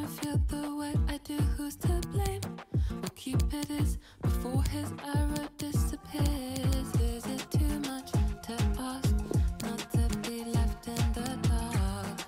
to feel the way I do, who's to blame? Well, Cupid is before his arrow disappears. Is it too much to ask not to be left in the dark?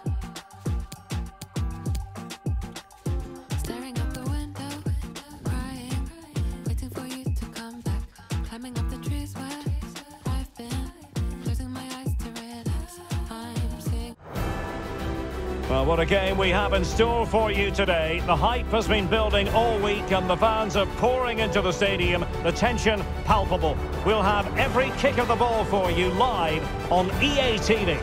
Staring out the window, crying, waiting for you to come back. Climbing up the trees where I've been, closing my eyes to realize I'm seeing. Well, what a game we have in store for you today. The hype has been building all week and the fans are pouring into the stadium. The tension palpable. We'll have every kick of the ball for you live on EA TV.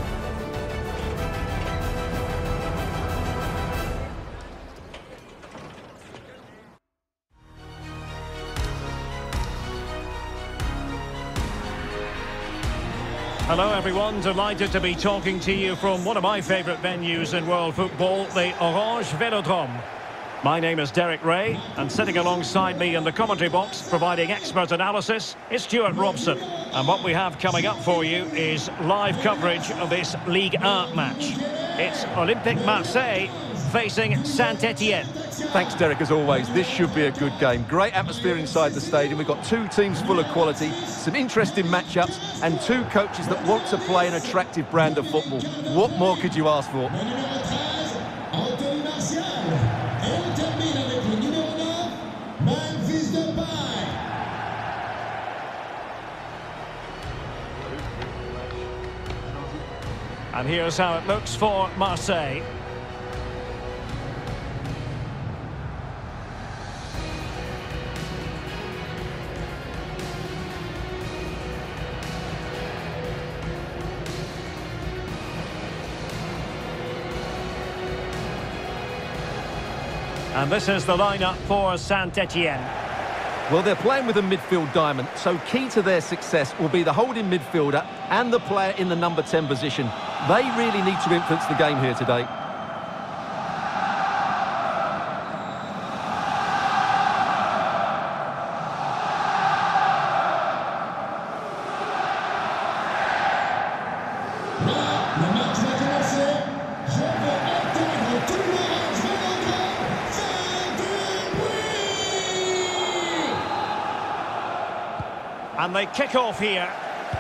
Hello everyone, delighted to be talking to you from one of my favourite venues in world football, the Orange Velodrome. My name is Derek Ray, and sitting alongside me in the commentary box, providing expert analysis, is Stuart Robson. And what we have coming up for you is live coverage of this Ligue 1 match. It's Olympique Marseille facing Saint-Etienne. Thanks, Derek, as always. This should be a good game. Great atmosphere inside the stadium. We've got two teams full of quality, some interesting matchups, and two coaches that want to play an attractive brand of football. What more could you ask for? And here's how it looks for Marseille. And this is the lineup for Saint-Etienne. Well, they're playing with a midfield diamond, so key to their success will be the holding midfielder and the player in the number 10 position. They really need to influence the game here today. And they kick off here.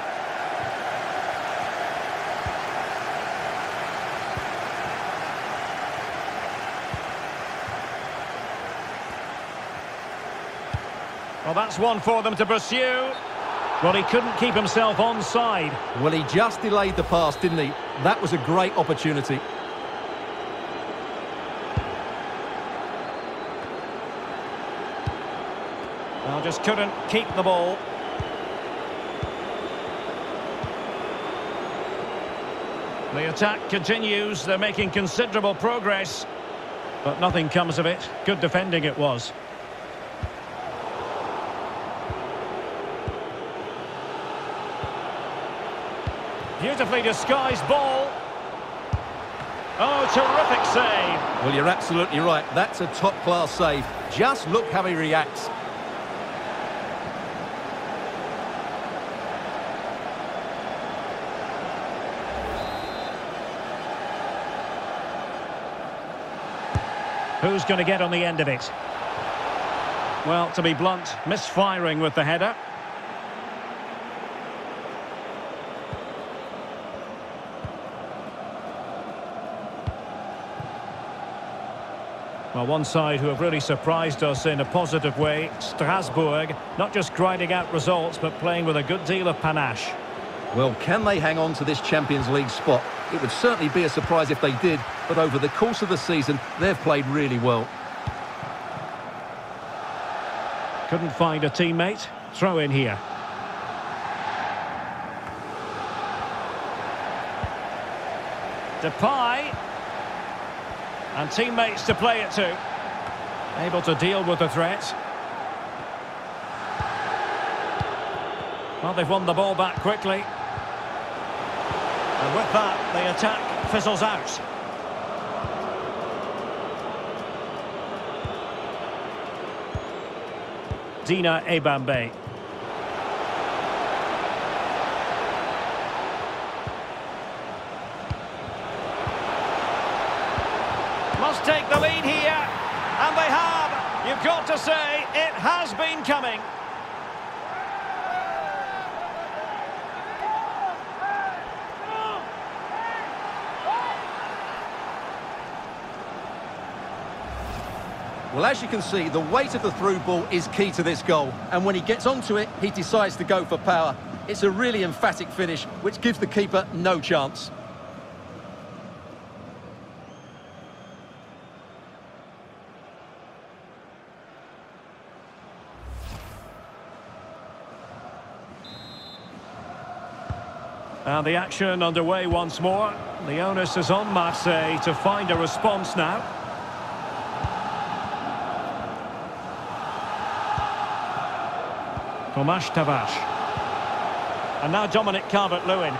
Well, that's one for them to pursue. Well, he couldn't keep himself onside. Well, he just delayed the pass, didn't he? That was a great opportunity. Well, just couldn't keep the ball. The attack continues. They're making considerable progress, but nothing comes of it. Good defending it was. Beautifully disguised ball. Oh, terrific save. Well, you're absolutely right. That's a top-class save. Just look how he reacts. Who's going to get on the end of it? Well, to be blunt, misfiring with the header. Well, one side who have really surprised us in a positive way, Strasbourg, not just grinding out results, but playing with a good deal of panache. Well, can they hang on to this Champions League spot? It would certainly be a surprise if they did, but over the course of the season, they've played really well. Couldn't find a teammate. Throw in here. Depay. And teammates to play it to. Able to deal with the threat. Well, they've won the ball back quickly. And with that, the attack fizzles out. Dina Ebambe. Must take the lead I've got to say, it has been coming. Well, as you can see, the weight of the through ball is key to this goal. And when he gets onto it, he decides to go for power. It's a really emphatic finish, which gives the keeper no chance. And the action underway once more. The onus is on Marseille to find a response now. Tomáš Tavares. And now Dominic Calvert-Lewin.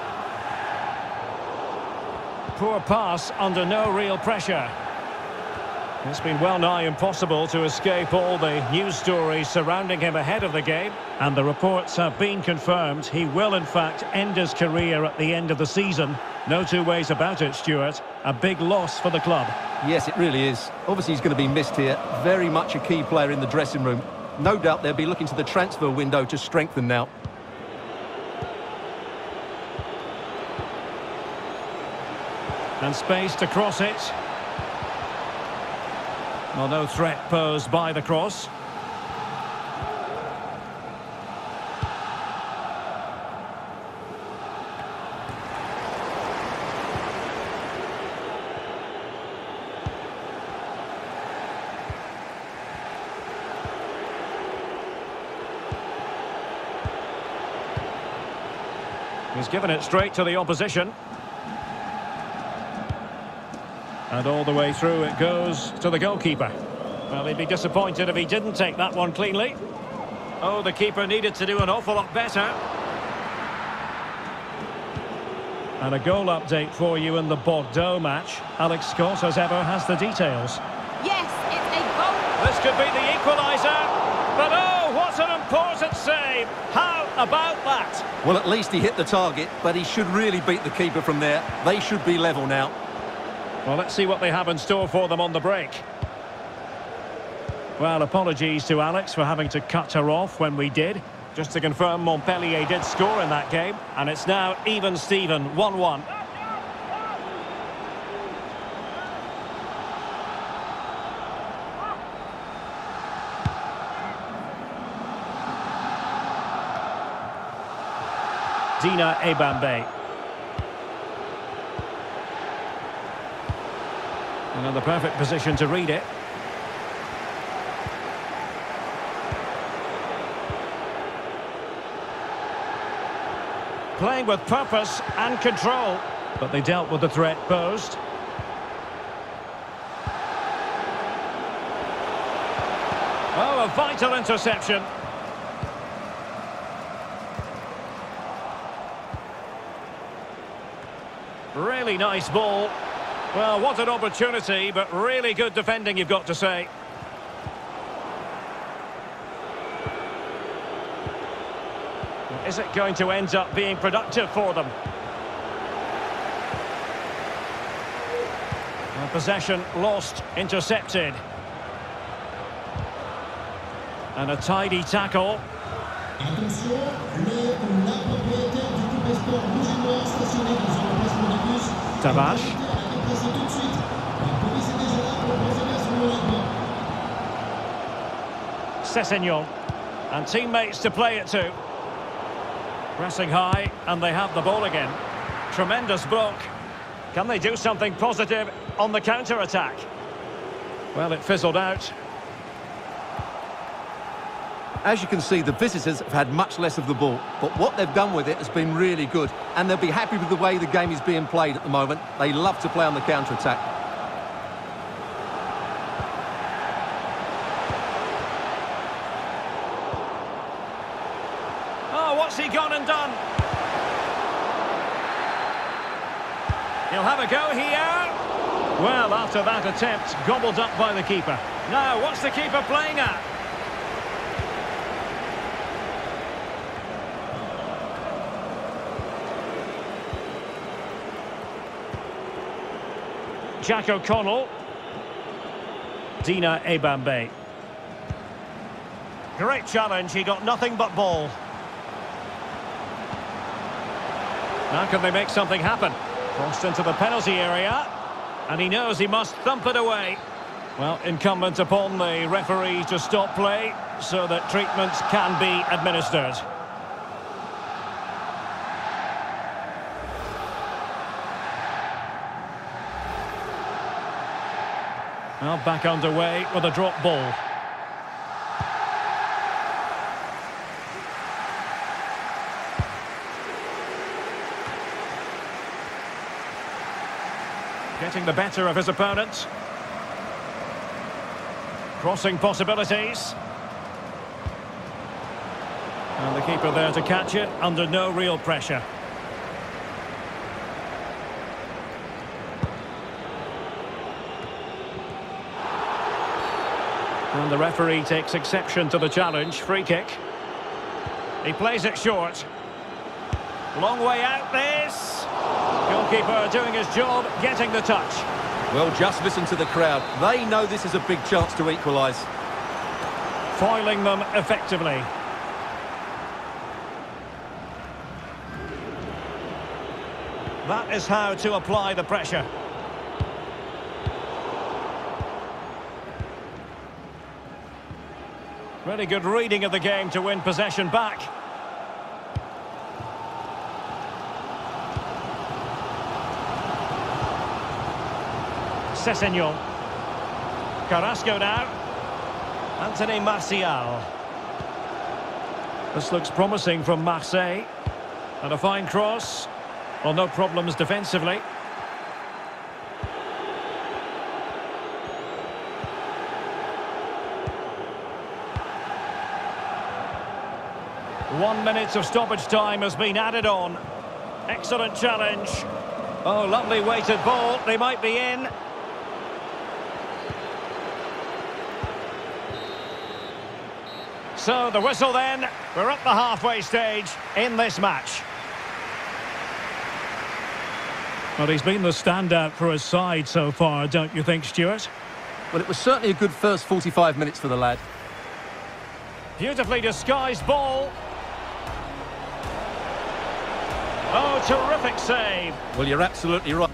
Poor pass under no real pressure. It's been well nigh impossible to escape all the news stories surrounding him ahead of the game. And the reports have been confirmed. He will, in fact, end his career at the end of the season. No two ways about it, Stuart. A big loss for the club. Yes, it really is. Obviously, he's going to be missed here. Very much a key player in the dressing room. No doubt they'll be looking to the transfer window to strengthen now. And space to cross it. Well, no threat posed by the cross. He's given it straight to the opposition. And all the way through it goes to the goalkeeper. Well, he'd be disappointed if he didn't take that one cleanly. Oh, the keeper needed to do an awful lot better. And a goal update for you in the Bordeaux match. Alex Scott, as ever, has the details. Yes, it's a goal. This could be the equaliser. But oh, what an important save. How about that? Well, at least he hit the target, but he should really beat the keeper from there. They should be level now. Well, let's see what they have in store for them on the break. Well, apologies to Alex for having to cut her off when we did. Just to confirm, Montpellier did score in that game. And it's now even Steven, 1-1. Dina Ebambe. And in the perfect position to read it. Playing with purpose and control, but they dealt with the threat posed. Oh, a vital interception. Really nice ball. Well, what an opportunity, but really good defending, you've got to say. Is it going to end up being productive for them? And possession lost, intercepted. And a tidy tackle. Tavares. Sessegnon. And teammates to play it to. Pressing high, and they have the ball again. Tremendous block. Can they do something positive on the counter-attack? Well, it fizzled out. As you can see, the visitors have had much less of the ball, but what they've done with it has been really good, and they'll be happy with the way the game is being played at the moment. They love to play on the counter-attack. What's he gone and done? He'll have a go here. Well, after that attempt, gobbled up by the keeper. Now, what's the keeper playing at? Jack O'Connell. Dina Ebambe. Great challenge, he got nothing but ball. Now can they make something happen? Crossed into the penalty area, and he knows he must thump it away. Well, incumbent upon the referee to stop play so that treatments can be administered. Now back underway with a drop ball. Getting the better of his opponent. Crossing possibilities. And the keeper there to catch it under no real pressure. And the referee takes exception to the challenge. Free kick. He plays it short. Long way out this. Goalkeeper doing his job, getting the touch. Well, just listen to the crowd. They know this is a big chance to equalise. Foiling them effectively. That is how to apply the pressure. Really good reading of the game to win possession back. Sessegnon. Carrasco now. Anthony Martial. This looks promising from Marseille. And a fine cross. Well, no problems defensively. One minute of stoppage time has been added on. Excellent challenge. Oh, lovely weighted ball. They might be in. So the whistle then. We're at the halfway stage in this match. Well, he's been the standout for his side so far, don't you think, Stuart? Well, it was certainly a good first 45 minutes for the lad. Beautifully disguised ball. Oh, terrific save. Well, you're absolutely right.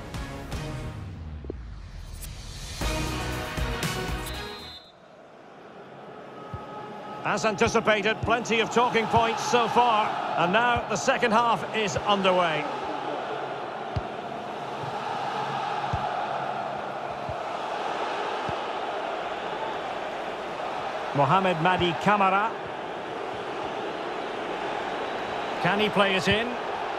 As anticipated, plenty of talking points so far. And now the second half is underway. Mohamed Madi Camara. Can he play it in?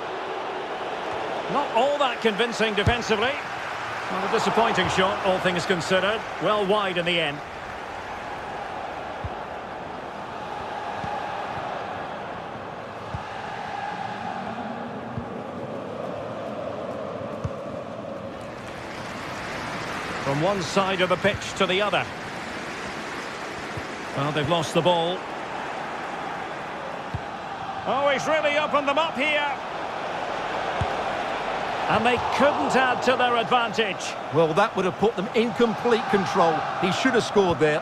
Not all that convincing defensively. Well, a disappointing shot, all things considered. Well wide in the end. From one side of the pitch to the other. Well, they've lost the ball. Oh, he's really opened them up here. And they couldn't add to their advantage. Well, that would have put them in complete control. He should have scored there.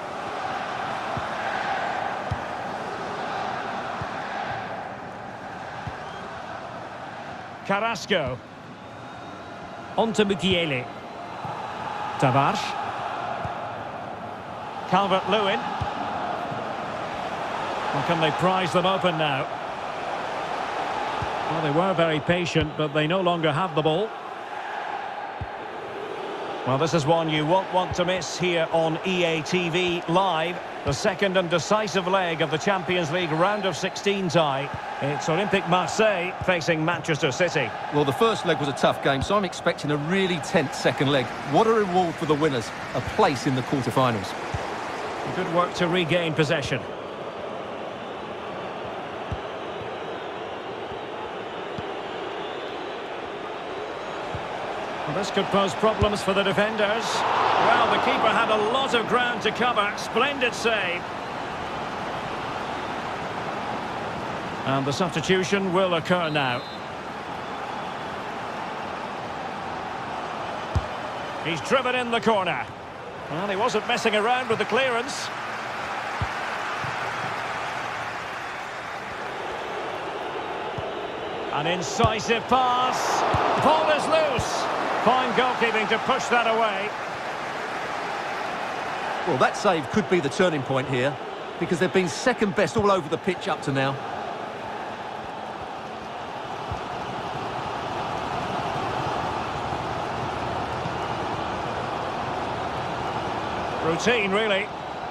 Carrasco. On to Mukiele. Tavares. Calvert-Lewin. Well, can they prise them open now? Well, they were very patient, but they no longer have the ball. Well, this is one you won't want to miss here on EA TV Live. The second and decisive leg of the Champions League round of 16 tie. It's Olympique Marseille facing Manchester City. Well, the first leg was a tough game, so I'm expecting a really tense second leg. What a reward for the winners, a place in the quarter-finals. Good work to regain possession. Well, this could pose problems for the defenders. Well, the keeper had a lot of ground to cover. Splendid save. And the substitution will occur now. He's driven in the corner. Well, he wasn't messing around with the clearance. An incisive pass. Ball is loose. Fine goalkeeping to push that away. Well, that save could be the turning point here, because they've been second best all over the pitch up to now. Routine, really.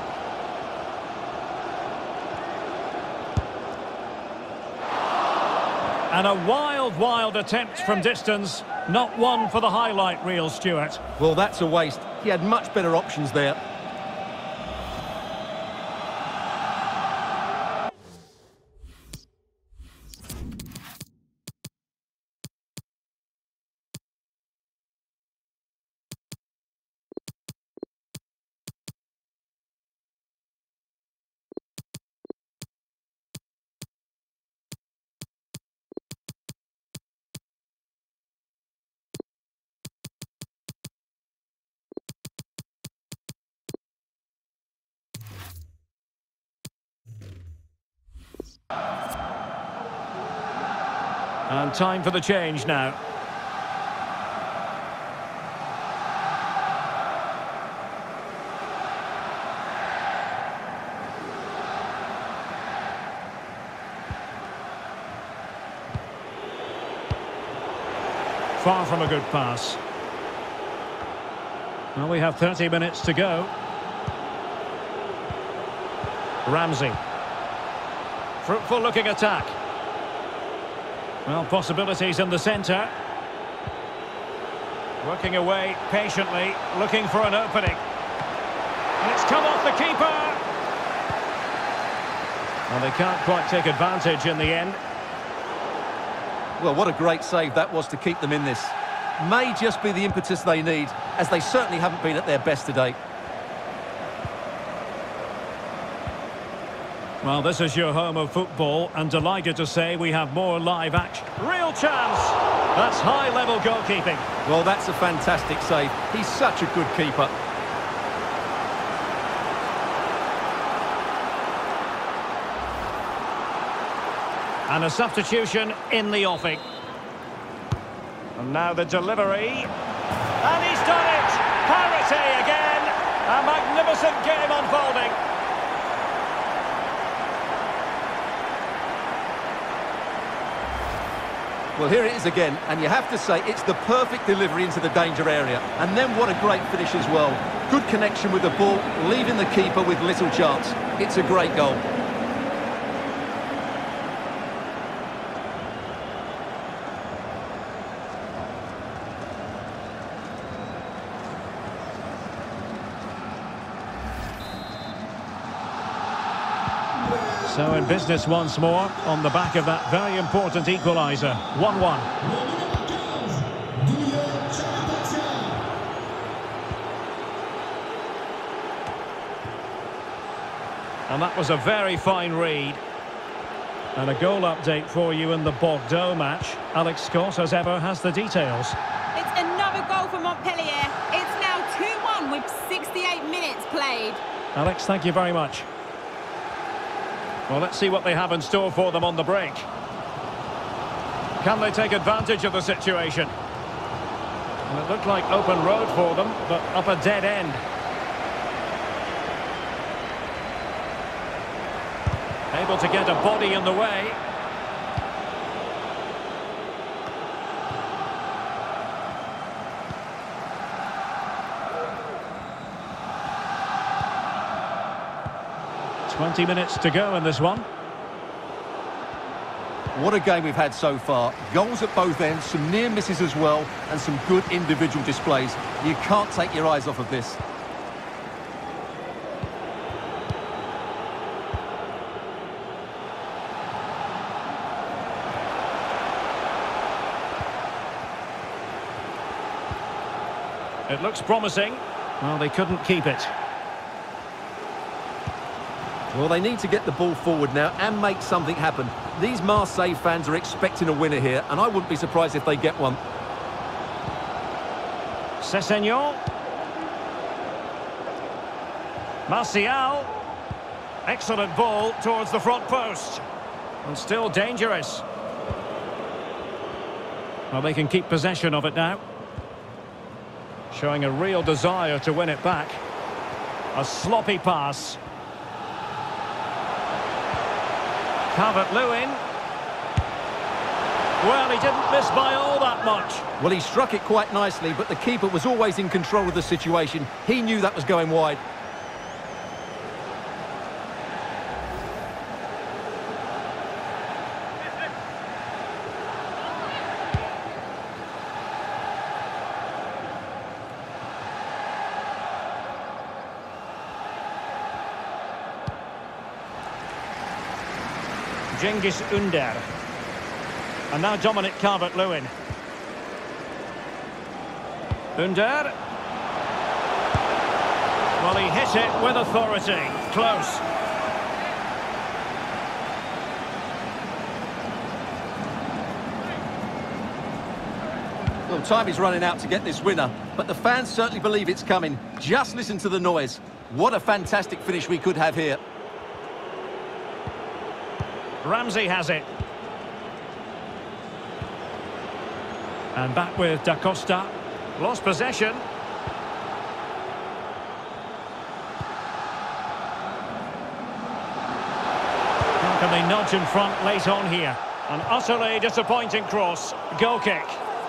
And a wild attempt from distance. Not one for the highlight reel, Stuart. Well, that's a waste. He had much better options there. And time for the change now. Far from a good pass. Well, we have 30 minutes to go. Ramsey. Fruitful looking attack. Well, possibilities in the centre. Working away patiently, looking for an opening. And it's come off the keeper. Well, they can't quite take advantage in the end. Well, what a great save that was to keep them in this. May just be the impetus they need, as they certainly haven't been at their best today. Well, this is your home of football, and delighted to say we have more live action. Real chance! That's high-level goalkeeping. Well, that's a fantastic save. He's such a good keeper. And a substitution in the offing. And now the delivery. And he's done it! Parity again! A magnificent game unfolding. Well, here it is again, and you have to say it's the perfect delivery into the danger area. And then what a great finish as well. Good connection with the ball, leaving the keeper with little chance. It's a great goal. So in business once more, on the back of that very important equaliser. 1-1. And that was a very fine read. And a goal update for you in the Bordeaux match. Alex Scott, as ever, has the details. It's another goal for Montpellier. It's now 2-1 with 68 minutes played. Alex, thank you very much. Well, let's see what they have in store for them on the break. Can they take advantage of the situation? And it looked like open road for them, but up a dead end. Able to get a body in the way. "20 minutes to go in this one." What a game we've had so far. Goals at both ends, some near misses as well, and some good individual displays. You can't take your eyes off of this. It looks promising. Well, they couldn't keep it. Well, they need to get the ball forward now and make something happen. These Marseille fans are expecting a winner here, and I wouldn't be surprised if they get one. Sessegnon. Martial. Excellent ball towards the front post. And still dangerous. Well, they can keep possession of it now. Showing a real desire to win it back. A sloppy pass. Calvert-Lewin. Well, he didn't miss by all that much. Well, he struck it quite nicely, but the keeper was always in control of the situation. He knew that was going wide. Cengiz Ünder. And now Dominic Calvert-Lewin. Ünder. Well, he hit it with authority. Close. Well, time is running out to get this winner, but the fans certainly believe it's coming. Just listen to the noise. What a fantastic finish we could have here. Ramsey has it. And back with Da Costa. Lost possession. How can they nudge in front late on here? An utterly disappointing cross. Goal kick.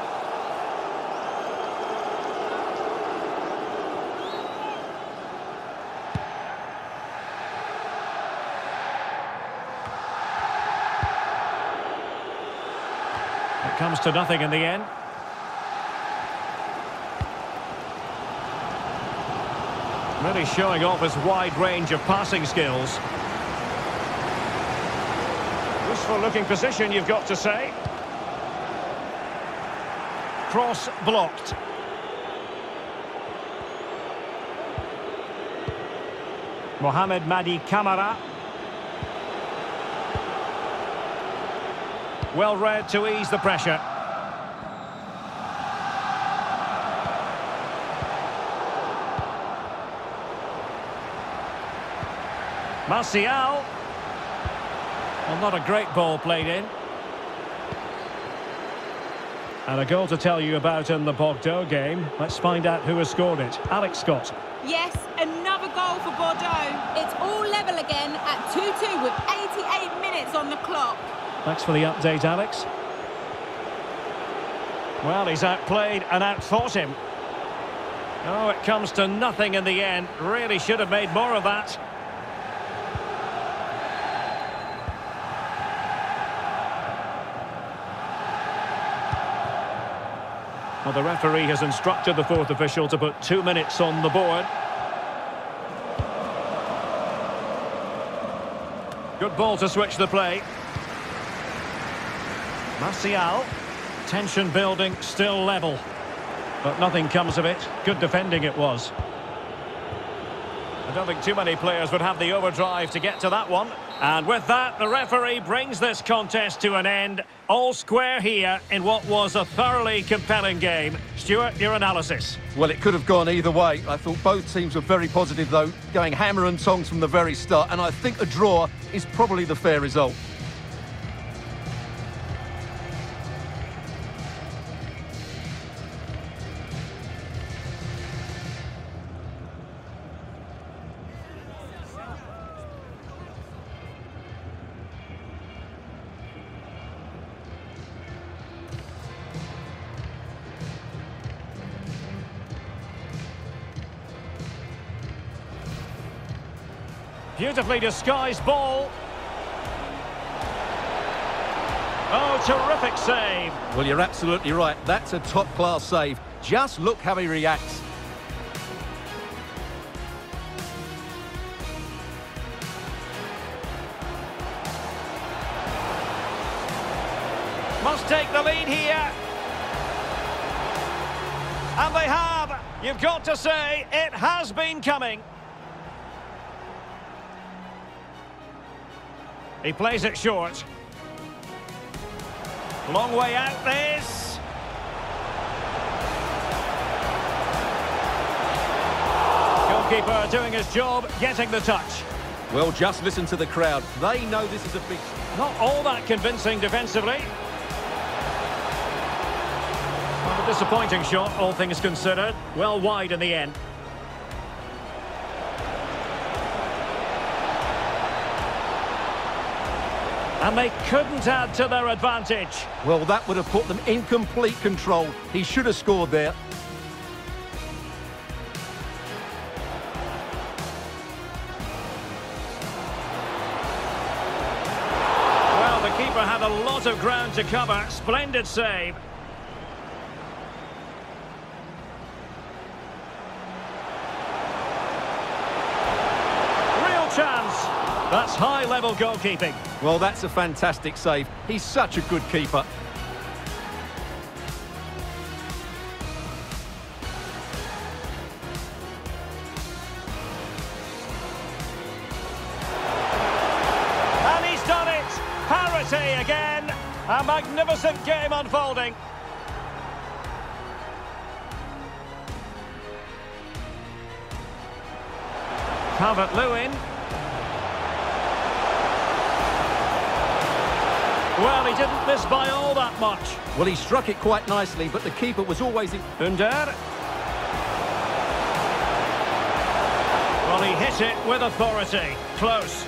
It comes to nothing in the end. Really showing off his wide range of passing skills. Useful looking position, you've got to say. Cross blocked. Mohamed Madi Camara. Well read to ease the pressure. Martial. Well, not a great ball played in. And a goal to tell you about in the Bordeaux game. Let's find out who has scored it. Alex Scott. Yes, another goal for Bordeaux. It's all level again at 2-2 with 88 minutes on the clock. Thanks for the update, Alex. Well, he's outplayed and outthought him. Oh, it comes to nothing in the end. Really should have made more of that. Well, the referee has instructed the fourth official to put 2 minutes on the board. Good ball to switch the play. Martial. Tension building, still level. But nothing comes of it. Good defending it was. I don't think too many players would have the overdrive to get to that one. And with that, the referee brings this contest to an end. All square here in what was a thoroughly compelling game. Stuart, your analysis? Well, it could have gone either way. I thought both teams were very positive, though, going hammer and tongs from the very start. And I think a draw is probably the fair result. Beautifully disguised ball. Oh, terrific save. Well, you're absolutely right. That's a top-class save. Just look how he reacts. Must take the lead here. And they have. You've got to say, it has been coming. He plays it short. Long way out this. Goalkeeper doing his job, getting the touch. Well, just listen to the crowd. They know this is a big... Not all that convincing defensively. A disappointing shot, all things considered. Well wide in the end. And they couldn't add to their advantage. Well, that would have put them in complete control. He should have scored there. Well, the keeper had a lot of ground to cover. Splendid save. Real chance. That's high-level goalkeeping. Well, that's a fantastic save. He's such a good keeper. And he's done it! Parity again! A magnificent game unfolding. Calvert-Lewin. Well, he didn't miss by all that much. Well, he struck it quite nicely, but the keeper was always in... Under. Well, he hit it with authority. Close.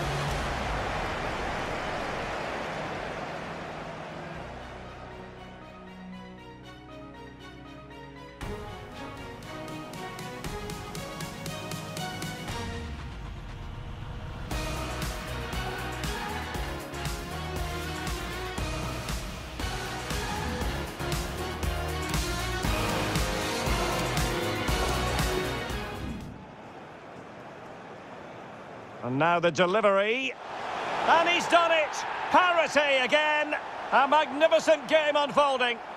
And now the delivery. And he's done it! Parity again! A magnificent game unfolding.